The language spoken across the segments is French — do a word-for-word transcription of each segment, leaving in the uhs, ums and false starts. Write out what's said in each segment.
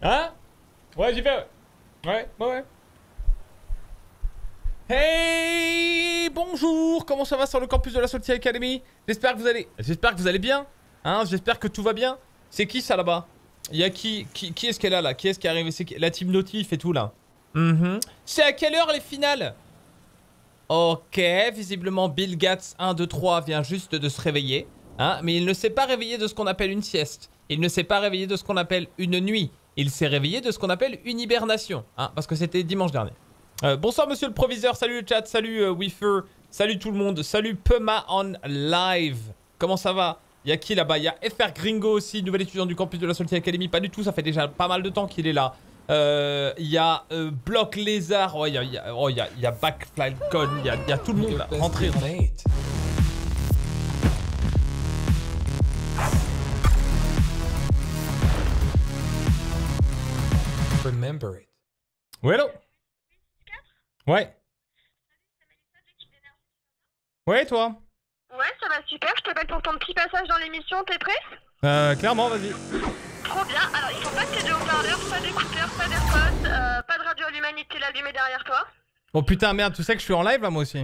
Hein? Ouais, j'y vais. Ouais, ouais, ouais. Hey, bonjour. Comment ça va sur le campus de la Salty Academy? J'espère que vous allez... J'espère que vous allez bien. Hein, j'espère que tout va bien. C'est qui ça là-bas? Il y a qui? Qui, qui est-ce qu'elle a là? Qui est-ce qui est arrivé? C'est qui... la team Notif et tout là. Mm-hmm. C'est à quelle heure les finales? Ok, visiblement Bill Gates un, deux, trois vient juste de se réveiller. Hein, mais il ne s'est pas réveillé de ce qu'on appelle une sieste. Il ne s'est pas réveillé de ce qu'on appelle une nuit. Il s'est réveillé de ce qu'on appelle une hibernation. Hein, parce que c'était dimanche dernier. Euh, bonsoir monsieur le proviseur, salut le chat, salut euh, Wifer, salut tout le monde, salut Puma on live. Comment ça va? Il y a qui là-bas? Il y a F R Gringo aussi, nouvel étudiant du campus de la Salty Academy. Pas du tout, ça fait déjà pas mal de temps qu'il est là. Euh, il y a euh, Block Lézard, oh il y a, il y a, oh, il y a, il y a Backflycon, il y a, il y a tout le monde là. Rentrez, rentrez. Remember it. Oui, hello. Ouais. Ouais, toi? Ouais, ça va super, je t'appelle pour ton petit passage dans l'émission, t'es prêt? Euh, clairement, vas-y. Trop bien, alors il faut pas que t'aies de haut-parleurs, pas d'écouteurs, pas d'AirPods, euh, pas de radio allumée ni de télé allumée derrière toi. Oh putain, merde, tu sais que je suis en live là moi aussi.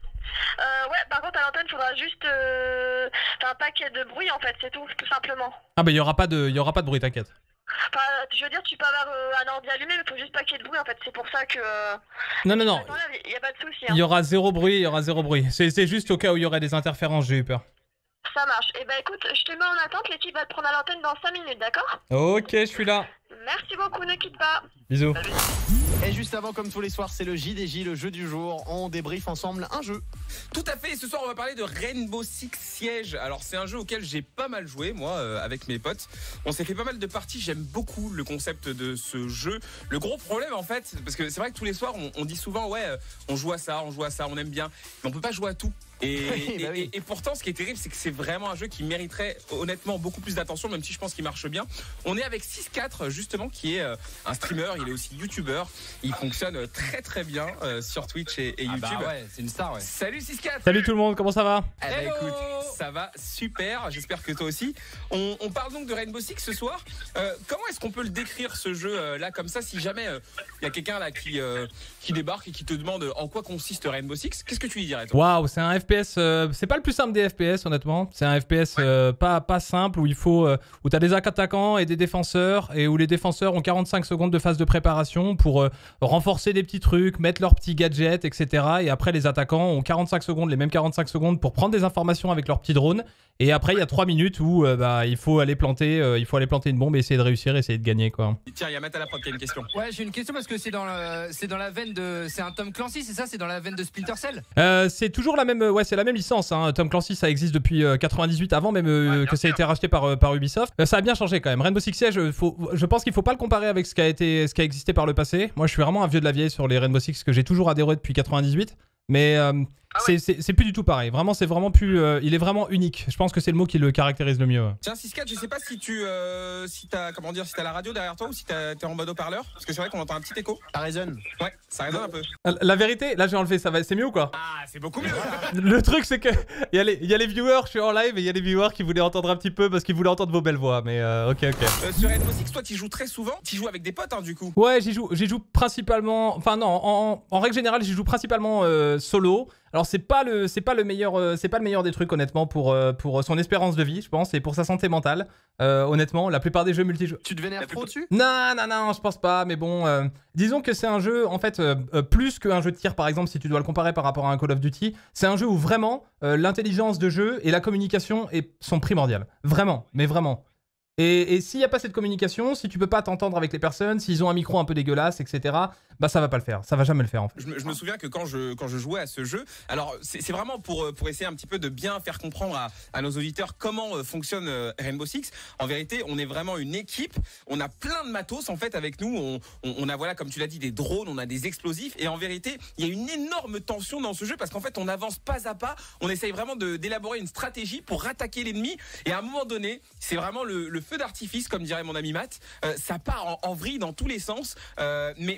Euh, ouais, par contre à l'antenne, faudra juste euh, faire un paquet de bruit en fait, c'est tout, tout simplement. Ah bah il y aura pas de, il y aura pas de bruit, t'inquiète. Enfin, je veux dire, tu peux avoir euh, un ordi allumé, mais faut juste pas qu'il y ait de bruit en fait, c'est pour ça que... Euh, non, non, non. Il y a pas de souci. Hein. Il y aura zéro bruit, il y aura zéro bruit. C'est juste au cas où il y aurait des interférences, j'ai eu peur. Ça marche. Et eh bah écoute, je te mets en attente, l'équipe va te prendre à l'antenne dans cinq minutes, d'accord? Ok, je suis là. Merci beaucoup, ne quitte pas. Bisous. Salut. Et juste avant, comme tous les soirs, c'est le J D J, le jeu du jour. On débriefe ensemble un jeu. Tout à fait, et ce soir on va parler de Rainbow Six Siege. Alors c'est un jeu auquel j'ai pas mal joué moi euh, avec mes potes. On s'est fait pas mal de parties, j'aime beaucoup le concept de ce jeu. Le gros problème en fait, parce que c'est vrai que tous les soirs on, on dit souvent ouais euh, on joue à ça, on joue à ça, on aime bien, mais on peut pas jouer à tout. Et, oui, bah oui. et, et pourtant ce qui est terrible c'est que c'est vraiment un jeu qui mériterait honnêtement beaucoup plus d'attention, même si je pense qu'il marche bien. On est avec six quatre justement qui est euh, un streamer, il est aussi youtubeur, il fonctionne très très bien euh, sur Twitch et, et ah YouTube. Bah ouais, c'est une star ouais. Salut six quatre. Salut tout le monde, comment ça va? Eh ben écoute, ça va super, j'espère que toi aussi. On, on parle donc de Rainbow Six ce soir. Euh, comment est-ce qu'on peut le décrire ce jeu euh, là comme ça, si jamais il euh, y a quelqu'un là qui, euh, qui débarque et qui te demande en quoi consiste Rainbow Six, qu'est-ce que tu lui dirais toi? Waouh, c'est un F P S, euh, c'est pas le plus simple des F P S honnêtement. C'est un F P S euh, pas, pas simple où il faut, euh, où t'as des attaquants et des défenseurs et où les défenseurs ont quarante-cinq secondes de phase de préparation pour euh, renforcer des petits trucs, mettre leurs petits gadgets, et cetera. Et après les attaquants ont quarante-cinq secondes, les mêmes quarante-cinq secondes pour prendre des informations avec leurs petits drones. Et après il y a trois minutes où euh, bah, il faut aller planter, euh, il faut aller planter une bombe et essayer de réussir, essayer de gagner quoi. Tiens, il y a Matt à la prod qui a une question. Ouais, j'ai une question parce que c'est dans le, c'est dans la veine de, c'est un Tom Clancy, c'est ça, c'est dans la veine de Splinter Cell. Euh, c'est toujours la même, ouais, c'est la même licence. Hein. Tom Clancy, ça existe depuis euh, quatre-vingt-dix-huit, avant même euh, ouais, que ça a été racheté par, euh, par Ubisoft. Euh, ça a bien changé quand même. Rainbow Six Siege, faut, je pense qu'il faut pas le comparer avec ce qui a été, ce qui a existé par le passé. Moi, je suis vraiment un vieux de la vieille sur les Rainbow Six que j'ai toujours adhéré depuis quatre-vingt-dix-huit. Mais euh, ah ouais. c'est plus du tout pareil. Vraiment, c'est vraiment plus. Euh, il est vraiment unique. Je pense que c'est le mot qui le caractérise le mieux. Tiens, six quatre, je sais pas si tu, euh, si t'as, comment dire, si t'as la radio derrière toi ou si t'es en mode haut-parleur, parce que c'est vrai qu'on entend un petit écho. Ça résonne. Ouais, ça résonne un peu. La vérité, là j'ai enlevé, ça va, c'est mieux ou quoi? Ah, c'est beaucoup mieux. Le truc, c'est que il y, a les, y a les viewers, je suis en live et il y a les viewers qui voulaient entendre un petit peu parce qu'ils voulaient entendre vos belles voix. Mais euh, ok, ok. Euh, sur Rainbow Six, toi, tu joues très souvent. Tu joues avec des potes, hein, du coup. Ouais, j'y joue, j'y joue principalement. Enfin non, en, en, en règle générale, j'y joue principalement euh, solo. Alors c'est pas le c'est pas le meilleur euh, c'est pas le meilleur des trucs honnêtement pour euh, pour son espérance de vie, je pense, et pour sa santé mentale. Euh, honnêtement, la plupart des jeux multijoueurs. Tu te vénères trop dessus? Non non non, je pense pas, mais bon, euh, disons que c'est un jeu en fait euh, euh, plus qu'un jeu de tir par exemple, si tu dois le comparer par rapport à un Call of Duty, c'est un jeu où vraiment euh, l'intelligence de jeu et la communication est, sont primordiales. Vraiment, mais vraiment. Et, et s'il n'y a pas cette communication, si tu peux pas t'entendre avec les personnes, s'ils ont un micro un peu dégueulasse, et cetera, bah ça va pas le faire, ça va jamais le faire en fait. Je me, je me souviens que quand je, quand je jouais à ce jeu, alors c'est vraiment pour, pour essayer un petit peu de bien faire comprendre à, à nos auditeurs comment fonctionne Rainbow Six. En vérité, on est vraiment une équipe, on a plein de matos en fait avec nous, on, on, on a voilà comme tu l'as dit des drones, on a des explosifs et en vérité, il y a une énorme tension dans ce jeu parce qu'en fait on avance pas à pas, on essaye vraiment d'élaborer une stratégie pour attaquer l'ennemi et à un moment donné, c'est vraiment le, le feu d'artifice comme dirait mon ami Matt, euh, ça part en, en vrille dans tous les sens, euh, mais, mais c'est vraiment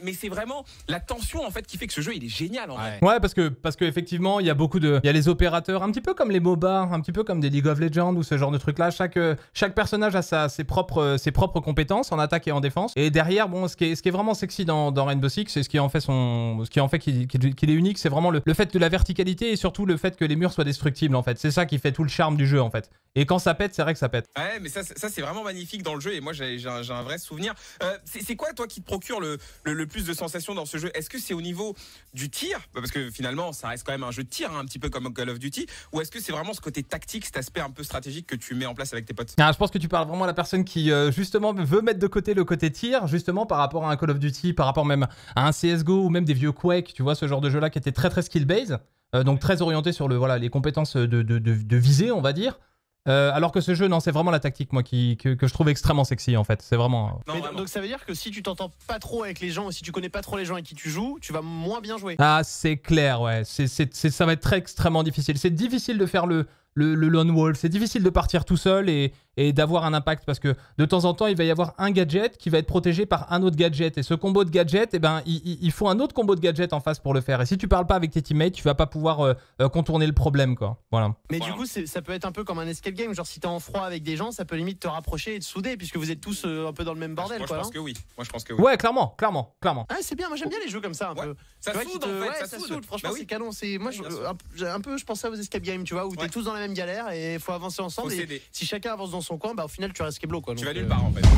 vraiment la tension en fait qui fait que ce jeu il est génial en vrai. Ouais, parce que parce que effectivement, il y a beaucoup de il y a les opérateurs un petit peu comme les MOBA, un petit peu comme des League of Legends ou ce genre de trucs là, chaque chaque personnage a sa ses propres ses propres compétences en attaque et en défense. Et derrière, bon, ce qui est ce qui est vraiment sexy dans dans Rainbow Six, c'est ce qui en fait son ce qui en fait qu'il qu'il qu'il est unique, c'est vraiment le, le fait de la verticalité et surtout le fait que les murs soient destructibles en fait. C'est ça qui fait tout le charme du jeu en fait. Et quand ça pète, c'est vrai que ça pète. Ouais, mais ça, ça c'est vraiment magnifique dans le jeu et moi j'ai un, un vrai souvenir. Euh, c'est quoi toi qui te procure le, le, le plus de sensations dans ce jeu? Est-ce que c'est au niveau du tir, parce que finalement ça reste quand même un jeu de tir, hein, un petit peu comme Call of Duty, ou est-ce que c'est vraiment ce côté tactique, cet aspect un peu stratégique que tu mets en place avec tes potes? Ah, je pense que tu parles vraiment à la personne qui euh, justement veut mettre de côté le côté tir, justement par rapport à un Call of Duty, par rapport même à un C S G O ou même des vieux Quake, tu vois, ce genre de jeu là qui était très très skill based, euh, donc très orienté sur le voilà les compétences de, de, de, de visée, on va dire. Euh, alors que ce jeu, non, c'est vraiment la tactique, moi, qui, que, que je trouve extrêmement sexy, en fait. C'est vraiment... Non, Mais donc ça veut dire que si tu t'entends pas trop avec les gens, ou si tu connais pas trop les gens avec qui tu joues, tu vas moins bien jouer. Ah, c'est clair, ouais. C'est, c'est, c'est, ça va être très extrêmement difficile. C'est difficile de faire le, le, le lone wolf. C'est difficile de partir tout seul et, et d'avoir un impact parce que de temps en temps, il va y avoir un gadget qui va être protégé par un autre gadget. Et ce combo de gadgets, eh ben, il, il, il faut un autre combo de gadgets en face pour le faire. Et si tu parles pas avec tes teammates, tu vas pas pouvoir euh, euh, contourner le problème, quoi. Voilà. Mais Voilà. du coup, ça peut être un peu comme un escape game. Genre, si t'es en froid avec des gens, ça peut limite te rapprocher et te souder puisque vous êtes tous euh, un peu dans le même bordel. Moi quoi, je pense hein. que oui. Moi je pense que oui. Ouais, clairement, clairement, clairement. Ah, c'est bien. Moi, j'aime bien les jeux comme ça un Ouais. peu. Ça Tu vois, qui soude te- en fait, ouais, ça, ça soude. soude. Franchement, Bah oui. c'est canon. C'est moi, Ouais, je, bien sûr. un, j'ai un peu, je pensais aux escape games, tu vois, où Ouais. t'es tous dans la même galère et il faut avancer ensemble. Faut Et s'aider. si chacun avance dans son coin, bah au final, tu restes keblo, quoi. Tu Donc, vas nulle euh, part en fait.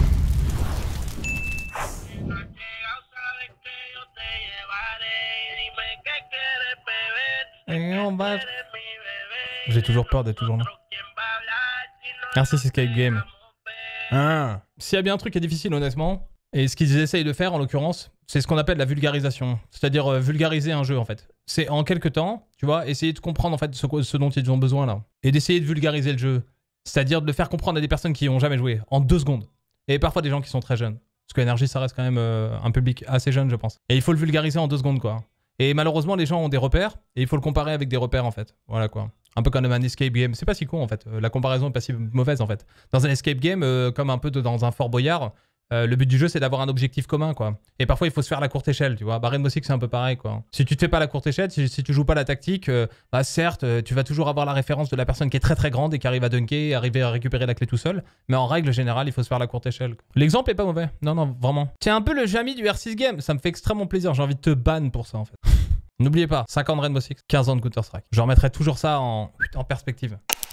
Et on va... J'ai toujours peur d'être toujours là. Merci, c'est Skype Game. Ah. S'il y a bien un truc qui est difficile, honnêtement, et ce qu'ils essayent de faire, en l'occurrence, c'est ce qu'on appelle la vulgarisation. C'est-à-dire euh, vulgariser un jeu, en fait. C'est en quelques temps, tu vois, essayer de comprendre, en fait, ce, ce dont ils ont besoin, là. Et d'essayer de vulgariser le jeu. C'est-à-dire de le faire comprendre à des personnes qui n'ont jamais joué, en deux secondes. Et parfois des gens qui sont très jeunes. Parce que N R J, ça reste quand même euh, un public assez jeune, je pense. Et il faut le vulgariser en deux secondes, quoi. Et malheureusement, les gens ont des repères, et il faut le comparer avec des repères, en fait. Voilà, quoi. Un peu comme un escape game. C'est pas si con, en fait. Euh, La comparaison est pas si mauvaise, en fait. Dans un escape game, euh, comme un peu de, dans un Fort Boyard, euh, le but du jeu, c'est d'avoir un objectif commun, quoi. Et parfois, il faut se faire la courte échelle, tu vois. Bah, Rainbow Six, c'est un peu pareil, quoi. Si tu te fais pas la courte échelle, si, si tu joues pas la tactique, euh, bah, certes, euh, tu vas toujours avoir la référence de la personne qui est très très grande et qui arrive à dunker, arriver à récupérer la clé tout seul. Mais en règle générale, il faut se faire la courte échelle, quoi. L'exemple est pas mauvais. Non, non, vraiment. C'est un peu le Jamy du R six Game. Ça me fait extrêmement plaisir. J'ai envie de te ban pour ça, en fait. N'oubliez pas, cinq ans de Rainbow Six, quinze ans de Counter-Strike. Je remettrai toujours ça en, en perspective.